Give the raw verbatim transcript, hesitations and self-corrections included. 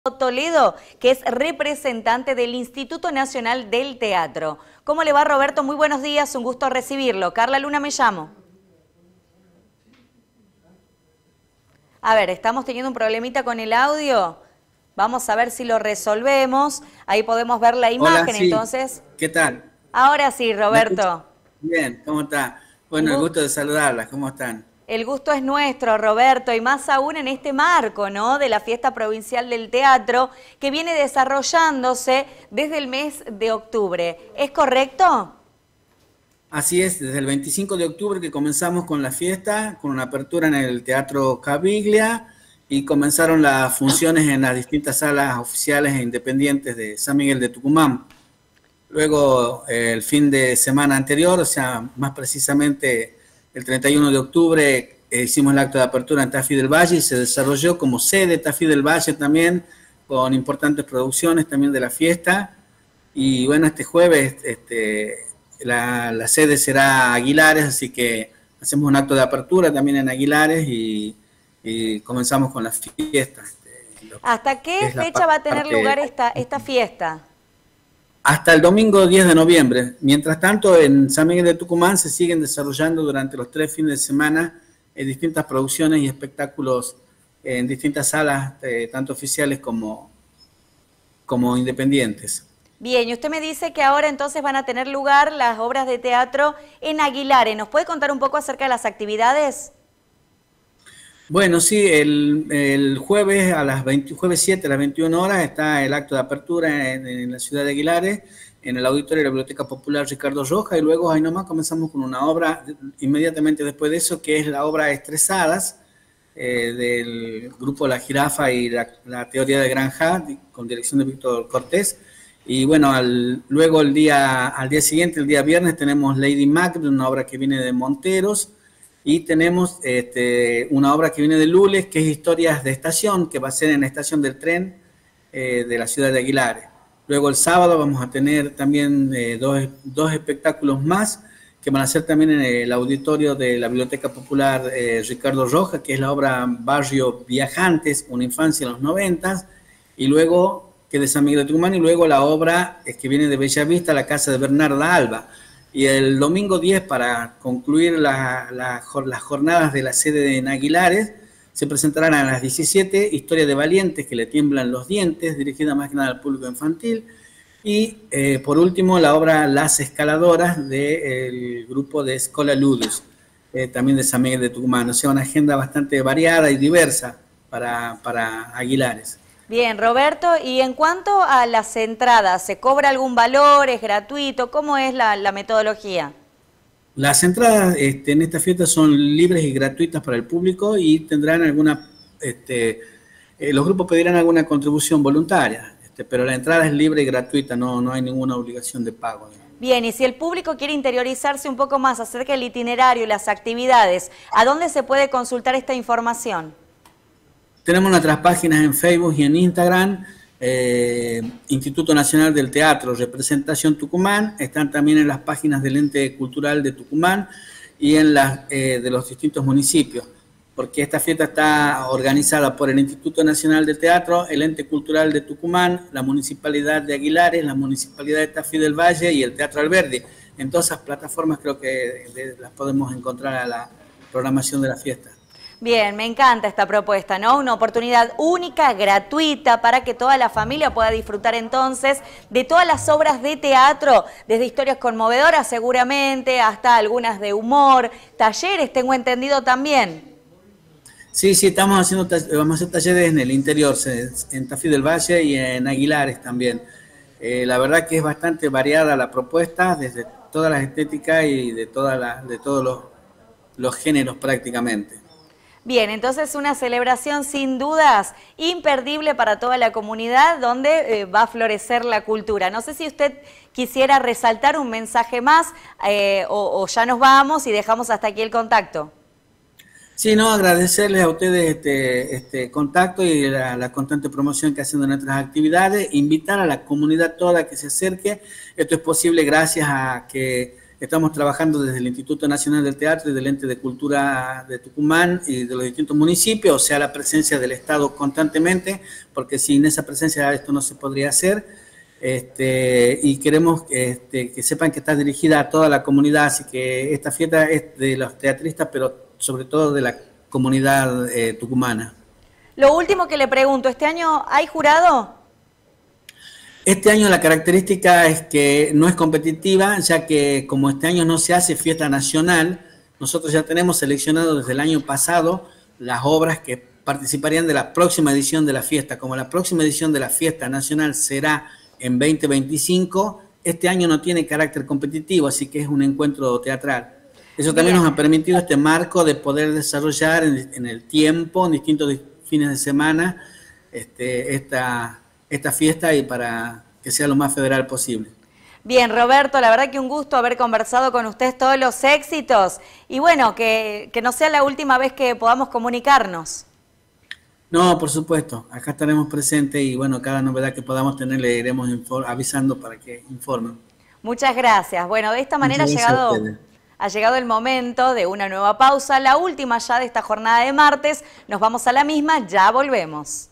Toledo, que es representante del Instituto Nacional del Teatro. ¿Cómo le va, Roberto? Muy buenos días, un gusto recibirlo. Carla Luna me llamo. A ver, estamos teniendo un problemita con el audio. Vamos a ver si lo resolvemos. Ahí podemos ver la imagen. Hola, sí. Entonces. ¿Qué tal? Ahora sí, Roberto. Bien, ¿cómo está? Bueno, el gusto de saludarlas, ¿cómo están? El gusto es nuestro, Roberto, y más aún en este marco, ¿no?, de la Fiesta Provincial del Teatro, que viene desarrollándose desde el mes de octubre. ¿Es correcto? Así es, desde el veinticinco de octubre que comenzamos con la fiesta, con una apertura en el Teatro Caviglia, y comenzaron las funciones en las distintas salas oficiales e independientes de San Miguel de Tucumán. Luego, eh, el fin de semana anterior, o sea, más precisamente el treinta y uno de octubre, eh, hicimos el acto de apertura en Tafí del Valle y se desarrolló como sede Tafí del Valle también, con importantes producciones también de la fiesta. Y bueno, este jueves este, la, la sede será Aguilares, así que hacemos un acto de apertura también en Aguilares y, y comenzamos con la fiesta. Este, ¿Hasta qué fecha va a tener lugar esta, esta fiesta? Hasta el domingo diez de noviembre. Mientras tanto, en San Miguel de Tucumán se siguen desarrollando durante los tres fines de semana eh, distintas producciones y espectáculos en distintas salas, eh, tanto oficiales como, como independientes. Bien, y usted me dice que ahora entonces van a tener lugar las obras de teatro en Aguilares. ¿Nos puede contar un poco acerca de las actividades? Bueno, sí, el, el jueves a las veinte, jueves siete a las veintiuna horas está el acto de apertura en, en la ciudad de Aguilares, en el auditorio de la Biblioteca Popular Ricardo Rojas, y luego ahí nomás comenzamos con una obra inmediatamente después de eso, que es la obra Estresadas, eh, del grupo La Jirafa y la, la Teoría de Granja, con dirección de Víctor Cortés. Y bueno, al, luego el día, al día siguiente, el día viernes, tenemos Lady Macbeth, una obra que viene de Monteros. Y tenemos este, una obra que viene de Lules, que es Historias de Estación, que va a ser en la estación del tren eh, de la ciudad de Aguilares. Luego el sábado vamos a tener también eh, dos, dos espectáculos más, que van a ser también en el auditorio de la Biblioteca Popular eh, Ricardo Rojas, que es la obra Barrio Viajantes, una infancia en los noventas, y luego, que es de San Miguel de Tucumán, y luego la obra es que viene de Bellavista, La Casa de Bernarda Alba. Y el domingo diez, para concluir la, la, las jornadas de la sede de Aguilares, se presentarán a las diecisiete Historia de Valientes que le tiemblan los dientes, dirigida más que nada al público infantil. Y eh, por último, la obra Las Escaladoras del grupo de Escola Ludus, eh, también de San Miguel de Tucumán. O sea, una agenda bastante variada y diversa para, para Aguilares. Bien, Roberto, y en cuanto a las entradas, ¿se cobra algún valor? ¿Es gratuito? ¿Cómo es la, la metodología? Las entradas este, en esta fiesta son libres y gratuitas para el público y tendrán alguna, este, eh, los grupos pedirán alguna contribución voluntaria, este, pero la entrada es libre y gratuita, no, no hay ninguna obligación de pago. Bien, y si el público quiere interiorizarse un poco más acerca del itinerario y las actividades, ¿a dónde se puede consultar esta información? Tenemos nuestras páginas en Facebook y en Instagram, eh, Instituto Nacional del Teatro, Representación Tucumán, están también en las páginas del Ente Cultural de Tucumán y en las eh, de los distintos municipios, porque esta fiesta está organizada por el Instituto Nacional del Teatro, el Ente Cultural de Tucumán, la Municipalidad de Aguilares, la Municipalidad de Tafí del Valle y el Teatro Alberdi. En todas esas plataformas creo que de, las podemos encontrar a la programación de la fiesta. Bien, me encanta esta propuesta, ¿no? Una oportunidad única, gratuita, para que toda la familia pueda disfrutar entonces de todas las obras de teatro, desde historias conmovedoras seguramente, hasta algunas de humor, talleres, tengo entendido también. Sí, sí, estamos haciendo, vamos a hacer talleres en el interior, en Tafí del Valle y en Aguilares también. Eh, la verdad que es bastante variada la propuesta, desde todas las estéticas y de, toda la, de todos los, los géneros prácticamente. Bien, entonces una celebración sin dudas imperdible para toda la comunidad donde eh, va a florecer la cultura. No sé si usted quisiera resaltar un mensaje más eh, o, o ya nos vamos y dejamos hasta aquí el contacto. Sí, no, agradecerles a ustedes este, este contacto y la, la constante promoción que hacen de nuestras actividades, invitar a la comunidad toda que se acerque. Esto es posible gracias a que Estamos trabajando desde el Instituto Nacional del Teatro y del Ente de Cultura de Tucumán y de los distintos municipios, o sea, la presencia del Estado constantemente, porque sin esa presencia esto no se podría hacer. Este, y queremos este, que sepan que está dirigida a toda la comunidad, así que esta fiesta es de los teatristas, pero sobre todo de la comunidad eh, tucumana. Lo último que le pregunto, ¿este año hay jurado? Este año la característica es que no es competitiva, ya que como este año no se hace fiesta nacional, nosotros ya tenemos seleccionado desde el año pasado las obras que participarían de la próxima edición de la fiesta. Como la próxima edición de la fiesta nacional será en veinte veinticinco, este año no tiene carácter competitivo, así que es un encuentro teatral. Eso también Bien. nos ha permitido este marco de poder desarrollar en, en el tiempo, en distintos fines de semana, este, esta... esta fiesta y para que sea lo más federal posible. Bien, Roberto, la verdad que un gusto haber conversado con ustedes, todos los éxitos y bueno, que, que no sea la última vez que podamos comunicarnos. No, por supuesto, acá estaremos presentes y bueno, cada novedad que podamos tener le iremos avisando para que informen. Muchas gracias. Bueno, de esta manera ha llegado, ha llegado el momento de una nueva pausa, la última ya de esta jornada de martes. Nos vamos a la misma, ya volvemos.